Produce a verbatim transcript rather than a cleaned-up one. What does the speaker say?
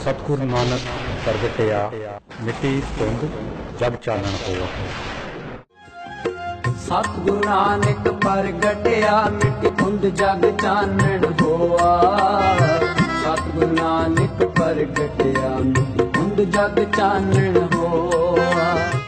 सतगुरु नानक प्रगटिया मिट्टी धुंध जग चानण होआ। सतगुरु नानक प्रगटिया मिट्टी धुंध जग चानण होआ। सतगुरु नानक प्रगटिया मिट्टी धुंध जग चानण होआ।